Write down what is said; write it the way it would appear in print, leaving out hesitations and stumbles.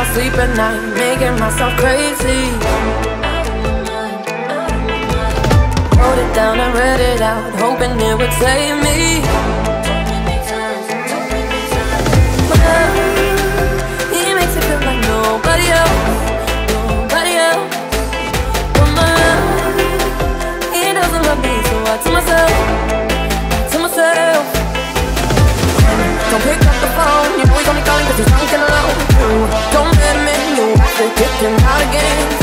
sleep at night, making myself crazy. Wrote it down and read it out, hoping it would save me. But he makes it feel like nobody else, nobody else. But he doesn't love me, so I tell myself, don't pick up the phone, you know he's only calling 'cause he's drunk and alone. You don't let me, you have to kick him out again.